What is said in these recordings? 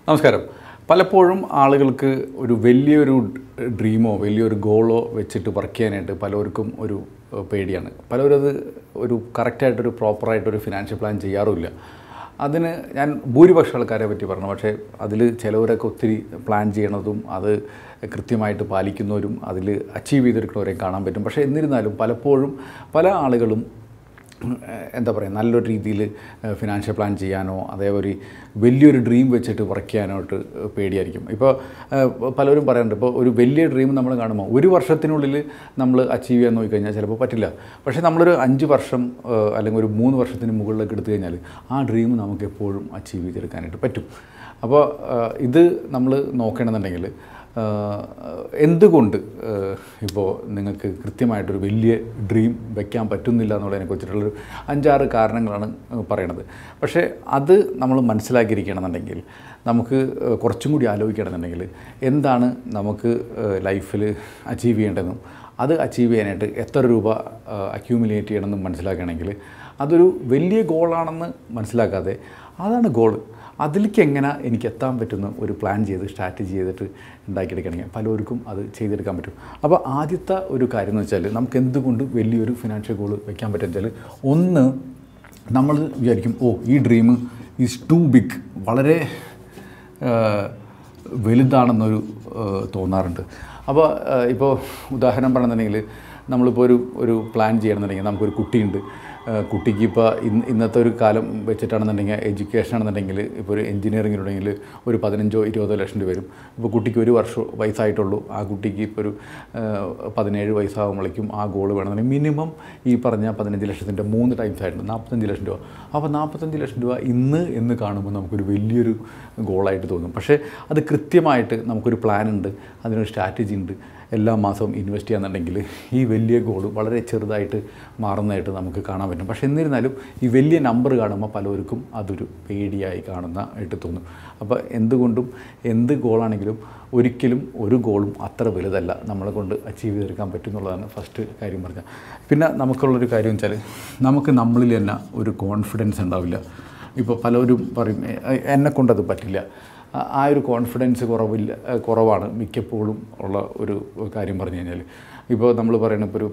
നമസ്കാരം. പലപ്പോഴും ആളുകൾക്ക് ഒരു വലിയൊരു ഡ്രീമോ വലിയൊരു ഗോളോ വെച്ചിട്ട് വർക്ക് ചെയ്യാനായിട്ട് പലർക്കും ഒരു പേടിയാണ്. പലരും അത് ഒരു കറക്റ്റായിട്ടൊരു പ്രോപ്പറായിട്ടൊരു ഫിനാൻഷ്യൽ പ്ലാൻ ചെയ്യാറുമില്ല. അതിന് ഞാൻ ഭൂരിപക്ഷം ആൾക്കാരെ പറ്റി പറഞ്ഞു. പക്ഷേ അതിൽ ചിലവരൊക്കെ ഒത്തിരി പ്ലാൻ ചെയ്യണതും അത് കൃത്യമായിട്ട് പാലിക്കുന്നവരും അതിൽ അച്ചീവ് ചെയ്തെടുക്കുന്നവരെയും കാണാൻ പറ്റും. പക്ഷേ എന്നിരുന്നാലും പലപ്പോഴും പല ആളുകളും എന്താ പറയുക, നല്ലൊരു രീതിയിൽ ഫിനാൻഷ്യൽ പ്ലാൻ ചെയ്യാനോ അതേപോലെ വലിയൊരു ഡ്രീം വെച്ചിട്ട് വർക്ക് ചെയ്യാനായിട്ട് പേടിയായിരിക്കും. ഇപ്പോൾ പലരും പറയാറുണ്ട്, ഇപ്പോൾ ഒരു വലിയ ഡ്രീം നമ്മൾ കാണുമ്പോൾ ഒരു വർഷത്തിനുള്ളിൽ നമ്മൾ അച്ചീവ് ചെയ്യാൻ നോക്കിക്കഴിഞ്ഞാൽ ചിലപ്പോൾ പറ്റില്ല. പക്ഷേ നമ്മളൊരു 5 വർഷം അല്ലെങ്കിൽ ഒരു 3 വർഷത്തിന് മുകളിലേക്ക് എടുത്തു കഴിഞ്ഞാൽ ആ ഡ്രീം നമുക്ക് എപ്പോഴും അച്ചീവ് ചെയ്തെടുക്കാനായിട്ട് പറ്റും. അപ്പോൾ ഇത് നമ്മൾ നോക്കണമെന്നുണ്ടെങ്കിൽ എന്തുകൊണ്ട് ഇപ്പോൾ നിങ്ങൾക്ക് കൃത്യമായിട്ടൊരു വലിയ ഡ്രീം വയ്ക്കാൻ പറ്റുന്നില്ല എന്നുള്ളതിനെക്കുറിച്ചിട്ടുള്ളൊരു 5-6 കാരണങ്ങളാണ് പറയണത്. പക്ഷേ അത് നമ്മൾ മനസ്സിലാക്കിയിരിക്കണമെന്നുണ്ടെങ്കിൽ നമുക്ക് കുറച്ചും കൂടി ആലോചിക്കണമെന്നുണ്ടെങ്കിൽ എന്താണ് നമുക്ക് ലൈഫിൽ അച്ചീവ് ചെയ്യേണ്ടതെന്നും അത് അച്ചീവ് ചെയ്യാനായിട്ട് എത്ര രൂപ അക്യൂമുലേറ്റ് ചെയ്യണമെന്നും മനസ്സിലാക്കുകയാണെങ്കിൽ അതൊരു വലിയ ഗോളാണെന്ന് മനസ്സിലാക്കാതെ അതാണ് ഗോള്, അതിലേക്ക് എങ്ങനെ എനിക്ക് എത്താൻ പറ്റുന്ന ഒരു പ്ലാൻ ചെയ്ത് സ്ട്രാറ്റജി ചെയ്തിട്ട് ഉണ്ടാക്കിയെടുക്കണമെങ്കിൽ പലർക്കും അത് ചെയ്തെടുക്കാൻ പറ്റും. അപ്പോൾ ആദ്യത്തെ ഒരു കാര്യം എന്ന് വെച്ചാൽ നമുക്ക് എന്തുകൊണ്ട് വലിയൊരു ഫിനാൻഷ്യൽ ഗോൾ വയ്ക്കാൻ പറ്റുമെന്ന് വെച്ചാൽ, ഒന്ന് നമ്മൾ വിചാരിക്കും ഈ ഡ്രീം ഈസ് ടു ബിഗ്, വളരെ വലുതാണെന്നൊരു തോന്നാറുണ്ട്. അപ്പോൾ ഇപ്പോൾ ഉദാഹരണം പറയുന്നുണ്ടെങ്കിൽ നമ്മളിപ്പോൾ ഒരു പ്ലാൻ ചെയ്യണമെന്നുണ്ടെങ്കിൽ നമുക്കൊരു കുട്ടിയുണ്ട്. കുട്ടിക്ക് ഇപ്പോൾ ഇന്നത്തെ ഒരു കാലം വെച്ചിട്ടാണെന്നുണ്ടെങ്കിൽ എഡ്യൂക്കേഷൻ ആണെന്നുണ്ടെങ്കിൽ ഇപ്പോൾ ഒരു എഞ്ചിനീയറിങ്ങിലുണ്ടെങ്കിൽ ഒരു 15-20 ലക്ഷം രൂപ വരും. ഇപ്പോൾ കുട്ടിക്ക് 1 വർഷം വയസ്സായിട്ടുള്ളൂ. ആ കുട്ടിക്ക് ഇപ്പോൾ ഒരു 17 വയസ്സാകുമ്പോഴേക്കും ആ ഗോൾ വേണമെന്നുണ്ടെങ്കിൽ മിനിമം ഈ പറഞ്ഞ 15 ലക്ഷത്തിൻ്റെ 3 ടൈംസ് ആയിട്ടുണ്ട് 45 ലക്ഷം രൂപ. അപ്പോൾ 45 ലക്ഷം രൂപ എന്ന് കാണുമ്പോൾ നമുക്കൊരു വലിയൊരു ഗോളായിട്ട് തോന്നും. പക്ഷേ അത് കൃത്യമായിട്ട് നമുക്കൊരു പ്ലാൻ ഉണ്ട്, അതിനൊരു സ്ട്രാറ്റജി ഉണ്ട്. എല്ലാ മാസവും ഇൻവെസ്റ്റ് ചെയ്യാന്നുണ്ടെങ്കിൽ ഈ വലിയ ഗോൾ വളരെ ചെറുതായിട്ട് മാറുന്നതായിട്ട് നമുക്ക് കാണാൻ പറ്റും. പക്ഷേ എന്നിരുന്നാലും ഈ വലിയ നമ്പർ കാണുമ്പോൾ പലർക്കും അതൊരു പേടിയായി കാണുന്നതായിട്ട് തോന്നും. അപ്പോൾ എന്തുകൊണ്ടും എന്ത് ഗോളാണെങ്കിലും ഒരിക്കലും ഒരു ഗോളും അത്ര വലുതല്ല, നമ്മളെ കൊണ്ട് അച്ചീവ് ചെയ്തെടുക്കാൻ പറ്റും എന്നുള്ളതാണ് ഫസ്റ്റ് കാര്യം പറഞ്ഞത്. പിന്നെ നമുക്കുള്ളൊരു കാര്യം വെച്ചാൽ നമുക്ക് നമ്മളിൽ തന്നെ ഒരു കോൺഫിഡൻസ് ഉണ്ടാവില്ല. ഇപ്പോൾ പലരും പറയും എന്നെക്കൊണ്ടത് പറ്റില്ല. ആ ഒരു കോൺഫിഡൻസ് കുറവാണ് മിക്കപ്പോഴും ഉള്ള ഒരു കാര്യം പറഞ്ഞു കഴിഞ്ഞാൽ. ഇപ്പോൾ നമ്മൾ പറയുന്നത് ഇപ്പോൾ ഒരു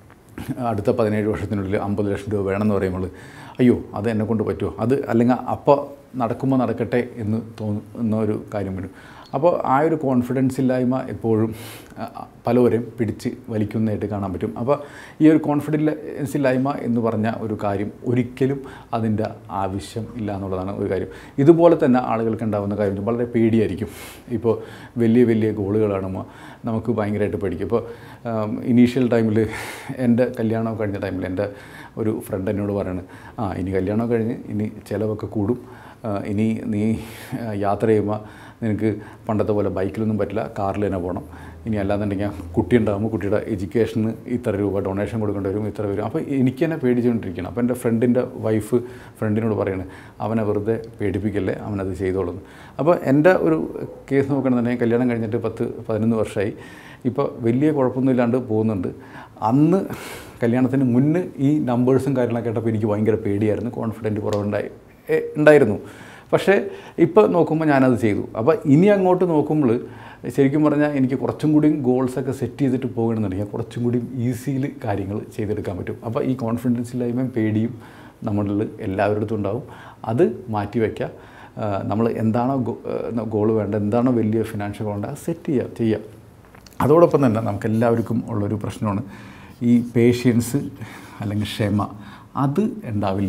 അടുത്ത 17 വർഷത്തിനുള്ളിൽ 50 ലക്ഷം രൂപ വേണമെന്ന് പറയുമ്പോൾ അയ്യോ അത് എന്നെക്കൊണ്ട് പറ്റുമോ, അത് അല്ലെങ്കിൽ അപ്പോൾ നടക്കുമ്പോൾ നടക്കട്ടെ എന്ന് തോന്നുന്ന ഒരു കാര്യം വരും. അപ്പോൾ ആ ഒരു കോൺഫിഡൻസ് ഇല്ലായ്മ എപ്പോഴും പലവരെയും പിടിച്ച് വലിക്കുന്നതായിട്ട് കാണാൻ പറ്റും. അപ്പോൾ ഈ ഒരു കോൺഫിഡൻസ് ഇല്ലായ്മ എന്ന് പറഞ്ഞ ഒരു കാര്യം ഒരിക്കലും അതിൻ്റെ ആവശ്യം ഇല്ല എന്നുള്ളതാണ് ഒരു കാര്യം. ഇതുപോലെ തന്നെ ആളുകൾക്ക് ഉണ്ടാകുന്ന കാര്യം വളരെ പേടിയായിരിക്കും. ഇപ്പോൾ വലിയ ഗോളുകൾ കാണുമ്പോൾ നമുക്ക് ഭയങ്കരമായിട്ട് പേടിക്കും. ഇപ്പോൾ ഇനീഷ്യൽ ടൈമിൽ എൻ്റെ കല്യാണം കഴിഞ്ഞ ടൈമിൽ എൻ്റെ ഒരു ഫ്രണ്ട് എന്നോട് പറയാണ്, ഇനി കല്യാണം കഴിഞ്ഞ് ഇനി ചിലവൊക്കെ കൂടും, ഇനി നീ യാത്ര ചെയ്യുമ്പോൾ നിനക്ക് പണ്ടത്തെ പോലെ ബൈക്കിലൊന്നും പറ്റില്ല, കാറിൽ തന്നെ പോകണം, ഇനി അല്ലാന്നുണ്ടെങ്കിൽ കുട്ടി ഉണ്ടാകുമ്പോൾ കുട്ടിയുടെ എഡ്യൂക്കേഷന് ഇത്ര രൂപ ഡൊണേഷൻ കൊടുക്കേണ്ടി വരും, ഇത്ര വരും. അപ്പോൾ എനിക്ക് തന്നെ പേടിച്ചുകൊണ്ടിരിക്കണം. അപ്പോൾ എൻ്റെ ഫ്രണ്ടിൻ്റെ വൈഫ് ഫ്രണ്ടിനോട് പറയുന്നത് അവനെ വെറുതെ പേടിപ്പിക്കല്ലേ, അവനത് ചെയ്തോളുന്നു. അപ്പോൾ എൻ്റെ ഒരു കേസ് നോക്കണമെന്നുണ്ടെങ്കിൽ കല്യാണം കഴിഞ്ഞിട്ട് 10-11 വർഷമായി. ഇപ്പോൾ വലിയ കുഴപ്പമൊന്നുമില്ലാണ്ട് പോകുന്നുണ്ട്. അന്ന് കല്യാണത്തിന് മുന്നേ ഈ നമ്പേഴ്സും കാര്യങ്ങളൊക്കെ കേട്ടപ്പോൾ എനിക്ക് ഭയങ്കര പേടിയായിരുന്നു, കോൺഫിഡൻറ്റ് ഉണ്ടായിരുന്നു. പക്ഷേ ഇപ്പോൾ നോക്കുമ്പോൾ ഞാനത് ചെയ്തു. അപ്പോൾ ഇനി അങ്ങോട്ട് നോക്കുമ്പോൾ ശരിക്കും പറഞ്ഞാൽ എനിക്ക് കുറച്ചും കൂടി ഗോൾസൊക്കെ സെറ്റ് ചെയ്തിട്ട് പോകണമെന്നുണ്ടെങ്കിൽ കുറച്ചും കൂടി ഈസിയിൽ കാര്യങ്ങൾ ചെയ്തെടുക്കാൻ പറ്റും. അപ്പോൾ ഈ കോൺഫിഡൻസ് ഇല്ലായ്മയും പേടിയും നമ്മളിൽ എല്ലാവരുടെ അടുത്തും ഉണ്ടാവും. അത് മാറ്റി വയ്ക്കുക. നമ്മൾ എന്താണോ ഗോൾ വേണ്ടത്, എന്താണോ വലിയ ഫിനാൻഷ്യൽ ഗോൾ അത് സെറ്റ് ചെയ്യുക. അതോടൊപ്പം തന്നെ നമുക്കെല്ലാവർക്കും ഉള്ളൊരു പ്രശ്നമാണ് ഈ പേഷ്യൻസ് അല്ലെങ്കിൽ ക്ഷമ. അത് ഉണ്ടാവില്ല.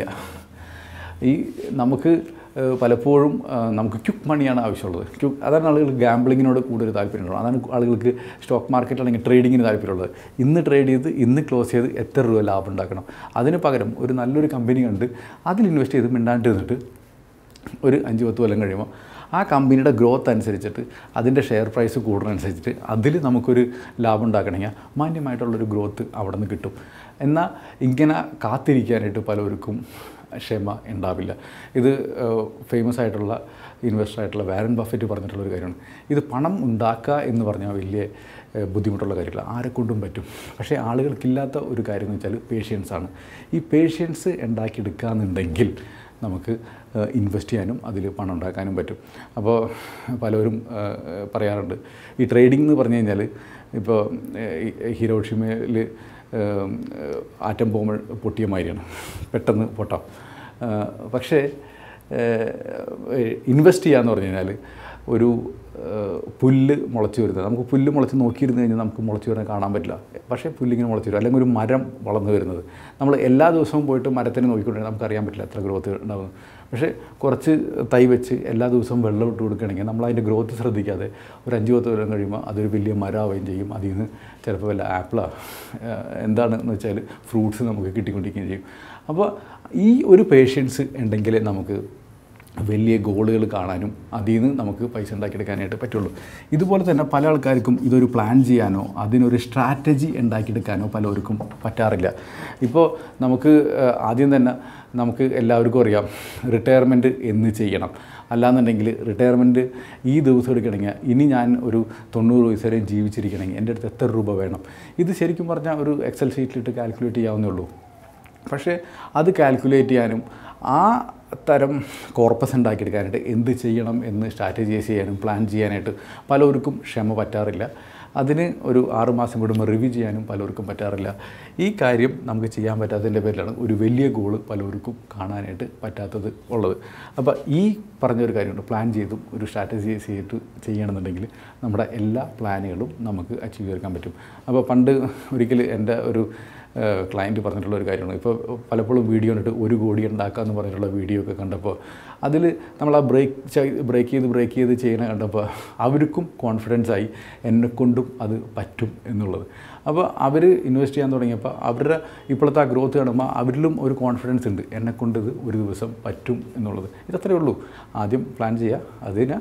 നമുക്ക് പലപ്പോഴും നമുക്ക് ക്വിക്ക് മണിയാണ് ആവശ്യമുള്ളത്. അതാണ് ആളുകൾക്ക് ഗാംബ്ലിങ്ങിനോട് കൂടുതൽ താല്പര്യമുള്ളത്. അതാണ് ആളുകൾക്ക് സ്റ്റോക്ക് മാർക്കറ്റ് അല്ലെങ്കിൽ ട്രേഡിങ്ങിന് താല്പര്യമുള്ളത്. ഇന്ന് ട്രേഡ് ചെയ്ത് ഇന്ന് ക്ലോസ് ചെയ്ത് എത്ര രൂപ ലാഭം ഉണ്ടാക്കണം. അതിന് പകരം ഒരു നല്ലൊരു കമ്പനി കണ്ട് അതിൽ ഇൻവെസ്റ്റ് ചെയ്ത് മിണ്ടാണ്ടിരുന്നിട്ട് ഒരു 5-10 കൊല്ലം കഴിയുമ്പോൾ ആ കമ്പനിയുടെ ഗ്രോത്ത് അനുസരിച്ചിട്ട് അതിൻ്റെ ഷെയർ പ്രൈസ് കൂടുന്നതനുസരിച്ചിട്ട് അതിൽ നമുക്കൊരു ലാഭം ഉണ്ടാക്കണമെങ്കിൽ മാന്യമായിട്ടുള്ളൊരു ഗ്രോത്ത് അവിടെ നിന്ന് കിട്ടും. എന്നാൽ ഇങ്ങനെ കാത്തിരിക്കാനായിട്ട് പലർക്കും ക്ഷമ ഉണ്ടാവില്ല. ഇത് ഫേമസ് ആയിട്ടുള്ള ഇൻവെസ്റ്ററായിട്ടുള്ള വാരൻ ബഫറ്റ് പറഞ്ഞിട്ടുള്ളൊരു കാര്യമാണ്. ഇത് പണം ഉണ്ടാക്കുക എന്ന് പറഞ്ഞാൽ വലിയ ബുദ്ധിമുട്ടുള്ള കാര്യമില്ല, ആരെക്കൊണ്ടും പറ്റും. പക്ഷേ ആളുകൾക്കില്ലാത്ത ഒരു കാര്യം എന്ന് വെച്ചാൽ പേഷ്യൻസാണ്. ഈ പേഷ്യൻസ് ഉണ്ടാക്കിയെടുക്കുക എന്നുണ്ടെങ്കിൽ നമുക്ക് ഇൻവെസ്റ്റ് ചെയ്യാനും അതിൽ പണം ഉണ്ടാക്കാനും പറ്റും. അപ്പോൾ പലരും പറയാറുണ്ട് ഈ ട്രേഡിംഗ് എന്ന് പറഞ്ഞു കഴിഞ്ഞാൽ ഇപ്പോൾ ഹിരോഷിമയിൽ ആറ്റം ബോംബ് പൊട്ടിയ മാതിരിയാണ്, പെട്ടെന്ന് പൊട്ടാം. പക്ഷേ ഇൻവെസ്റ്റ് ചെയ്യാന്ന് പറഞ്ഞു കഴിഞ്ഞാൽ ഒരു പുല്ല് മുളച്ച് വരുന്നത്, നമുക്ക് പുല്ല് മുളച്ച് നോക്കിയിരുന്നു കഴിഞ്ഞാൽ നമുക്ക് മുളച്ച് വരുന്നത് കാണാൻ പറ്റില്ല. പക്ഷേ പുല്ലിങ്ങനെ മുളച്ച് വരും. അല്ലെങ്കിൽ ഒരു മരം വളർന്നു വരുന്നത് നമ്മൾ എല്ലാ ദിവസവും പോയിട്ട് മരത്തിനെ നോക്കിക്കൊണ്ടിരുന്നാൽ നമുക്കറിയാൻ പറ്റില്ല എത്ര ഗ്രോത്ത് ഉണ്ടാകുന്നു. പക്ഷേ കുറച്ച് തൈ വെച്ച് എല്ലാ ദിവസവും വെള്ളം ഇട്ട് കൊടുക്കുകയാണെങ്കിൽ നമ്മൾ അതിൻ്റെ ഗ്രോത്ത് ശ്രദ്ധിക്കാതെ ഒരു 5-10 കൊല്ലം കഴിയുമ്പോൾ അതൊരു വലിയ മരമാവുകയും ചെയ്യും. അതിൽ നിന്ന് ചിലപ്പോൾ വല്ല ആപ്പിളാ എന്താണെന്ന് വെച്ചാൽ ഫ്രൂട്ട്സ് നമുക്ക് കിട്ടിക്കൊണ്ടിരിക്കുകയും ചെയ്യും. അപ്പോൾ ഈ ഒരു പേഷ്യൻസ് ഉണ്ടെങ്കിലേ നമുക്ക് വലിയ ഗോളുകൾ കാണാനും അതിൽ നിന്ന് നമുക്ക് പൈസ ഉണ്ടാക്കിയെടുക്കാനായിട്ട് പറ്റുള്ളൂ. ഇതുപോലെ തന്നെ പല ആൾക്കാർക്കും ഇതൊരു പ്ലാൻ ചെയ്യാനോ അതിനൊരു സ്ട്രാറ്റജി ഉണ്ടാക്കിയെടുക്കാനോ പലർക്കും പറ്റാറില്ല. ഇപ്പോൾ നമുക്ക് ആദ്യം തന്നെ നമുക്ക് എല്ലാവർക്കും അറിയാം റിട്ടയർമെൻറ്റ് എന്ന് ചെയ്യണം. അല്ലാന്നുണ്ടെങ്കിൽ റിട്ടയർമെൻറ്റ് ഈ ദിവസം എടുക്കണമെങ്കിൽ ഇനി ഞാൻ ഒരു 90 വയസ്സ് വരെയും ജീവിച്ചിരിക്കണമെങ്കിൽ എൻ്റെ അടുത്ത് എത്ര രൂപ വേണം, ഇത് ശരിക്കും പറഞ്ഞാൽ ഒരു എക്സൽ ഷീറ്റിലിട്ട് കാൽക്കുലേറ്റ് ചെയ്യാവുന്നേ ഉള്ളൂ. പക്ഷേ അത് കാൽക്കുലേറ്റ് ചെയ്യാനും ആ തരം കോർപ്പസ് ഉണ്ടാക്കിയെടുക്കാനായിട്ട് എന്ത് ചെയ്യണം എന്ന് സ്ട്രാറ്റജൈസ് ചെയ്യാനും പ്ലാൻ ചെയ്യാനായിട്ട് പലർക്കും ക്ഷമ പറ്റാറില്ല. അതിന് ഒരു 6 മാസം കൂടുമ്പോൾ റിവ്യൂ ചെയ്യാനും പലർക്കും പറ്റാറില്ല. ഈ കാര്യം നമുക്ക് ചെയ്യാൻ പറ്റാത്തതിൻ്റെ പേരിലാണ് ഒരു വലിയ ഗോള് പലർക്കും കാണാനായിട്ട് പറ്റാത്തത് ഉള്ളത്. അപ്പോൾ ഈ പറഞ്ഞൊരു കാര്യമുണ്ട്, പ്ലാൻ ചെയ്തും ഒരു സ്ട്രാറ്റജൈസ് ചെയ്തിട്ട് ചെയ്യണമെന്നുണ്ടെങ്കിൽ നമ്മുടെ എല്ലാ പ്ലാനുകളും നമുക്ക് അച്ചീവ് ചെയ്തെടുക്കാൻ പറ്റും. അപ്പോൾ പണ്ട് ഒരിക്കൽ എൻ്റെ ഒരു ക്ലയൻറ്റ് പറഞ്ഞിട്ടുള്ള ഒരു കാര്യമാണ്, ഇപ്പോൾ പലപ്പോഴും വീഡിയോ കണ്ടിട്ട് 1 കോടി ഉണ്ടാക്കാമെന്ന് പറഞ്ഞിട്ടുള്ള വീഡിയോ ഒക്കെ കണ്ടപ്പോൾ അതിൽ നമ്മൾ ആ ബ്രേക്ക് ചെയ്ത് ചെയ്യണ കണ്ടപ്പോൾ അവർക്കും കോൺഫിഡൻസ് ആയി എന്നെക്കൊണ്ടും അത് പറ്റും എന്നുള്ളത്. അപ്പോൾ അവർ ഇൻവെസ്റ്റ് ചെയ്യാൻ തുടങ്ങിയപ്പോൾ അവരുടെ ഇപ്പോഴത്തെ ആ ഗ്രോത്ത് കാണുമ്പോൾ അവരിലും ഒരു കോൺഫിഡൻസ് ഉണ്ട്, എന്നെക്കൊണ്ട് ഇത് ഒരു ദിവസം പറ്റും എന്നുള്ളത്. ഇതത്രയേ ഉള്ളൂ. ആദ്യം പ്ലാൻ ചെയ്യുക, അതിന്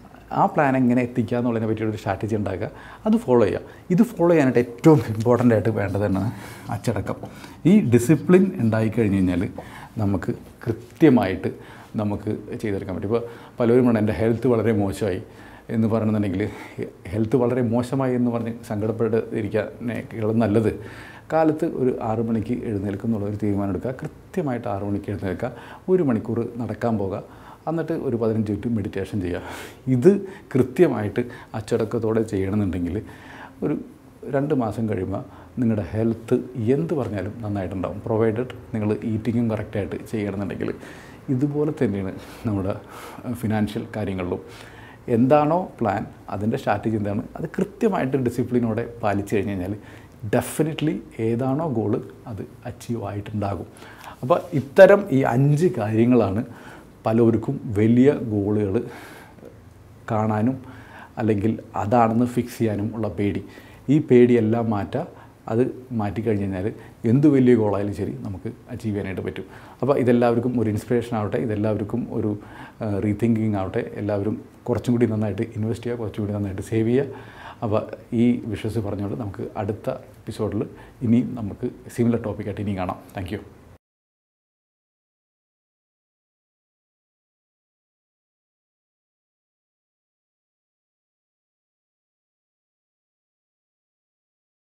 ആ പ്ലാൻ എങ്ങനെ എത്തിക്കുക എന്നുള്ളതിനെ പറ്റിയൊരു സ്ട്രാറ്റജി ഉണ്ടാക്കുക, അത് ഫോളോ ചെയ്യുക. ഇത് ഫോളോ ചെയ്യാനായിട്ട് ഏറ്റവും ഇമ്പോർട്ടൻ്റ് ആയിട്ട് വേണ്ടതാണ് അച്ചടക്കം. ഈ ഡിസിപ്ലിൻ ഉണ്ടായിക്കഴിഞ്ഞ് കഴിഞ്ഞാൽ നമുക്ക് കൃത്യമായിട്ട് നമുക്ക് ചെയ്തെടുക്കാൻ പറ്റും. ഇപ്പോൾ പലരും വേണം എൻ്റെ ഹെൽത്ത് വളരെ മോശമായി എന്ന് പറയണമെന്നുണ്ടെങ്കിൽ ഹെൽത്ത് വളരെ മോശമായി എന്ന് പറഞ്ഞ് സങ്കടപ്പെട്ടിരിക്കാൻ നല്ലത് കാലത്ത് ഒരു 6 മണിക്ക് എഴുന്നേൽക്കും എന്നുള്ളൊരു തീരുമാനം എടുക്കുക. കൃത്യമായിട്ട് 6 മണിക്ക് എഴുന്നേൽക്കുക, 1 മണിക്കൂർ നടക്കാൻ പോകുക, എന്നിട്ട് ഒരു 15 മിനിറ്റ് മെഡിറ്റേഷൻ ചെയ്യുക. ഇത് കൃത്യമായിട്ട് അച്ചടക്കത്തോടെ ചെയ്യണമെന്നുണ്ടെങ്കിൽ ഒരു 2 മാസം കഴിയുമ്പോൾ നിങ്ങളുടെ ഹെൽത്ത് എന്ത് പറഞ്ഞാലും നന്നായിട്ടുണ്ടാകും. പ്രൊവൈഡഡ് നിങ്ങൾ ഈറ്റിങ്ങും കറക്റ്റായിട്ട് ചെയ്യണമെന്നുണ്ടെങ്കിൽ. ഇതുപോലെ തന്നെയാണ് നമ്മുടെ ഫിനാൻഷ്യൽ കാര്യങ്ങളിലും. എന്താണോ പ്ലാൻ, അതിൻ്റെ സ്ട്രാറ്റജി എന്താണ്, അത് കൃത്യമായിട്ട് ഡിസിപ്ലിനോടെ പാലിച്ചു കഴിഞ്ഞ് കഴിഞ്ഞാൽ ഡെഫിനറ്റ്ലി ഏതാണോ ഗോള് അത് അച്ചീവ് ആയിട്ടുണ്ടാകും. അപ്പോൾ ഇത്തരം ഈ 5 കാര്യങ്ങളാണ് പലർക്കും വലിയ ഗോളുകൾ കാണാനും അല്ലെങ്കിൽ അതാണെന്ന് ഫിക്സ് ചെയ്യാനും ഉള്ള പേടി. ഈ പേടിയെല്ലാം മാറ്റുക. അത് മാറ്റിക്കഴിഞ്ഞ് കഴിഞ്ഞാൽ എന്ത് വലിയ ഗോളായാലും ശരി നമുക്ക് അച്ചീവ് ചെയ്യാനായിട്ട് പറ്റും. അപ്പോൾ ഇതെല്ലാവർക്കും ഒരു ഇൻസ്പിറേഷൻ ആവട്ടെ, ഇതെല്ലാവർക്കും ഒരു റീതിങ്കിങ് ആവട്ടെ. എല്ലാവരും കുറച്ചും കൂടി നന്നായിട്ട് ഇൻവെസ്റ്റ് ചെയ്യുക, കുറച്ചും കൂടി നന്നായിട്ട് സേവ് ചെയ്യുക. അപ്പോൾ ഈ വിഷസ് പറഞ്ഞുകൊണ്ട് നമുക്ക് അടുത്ത എപ്പിസോഡിൽ ഇനിയും നമുക്ക് സിമിലർ ടോപ്പിക്കായിട്ട് ഇനിയും കാണാം. Thank U.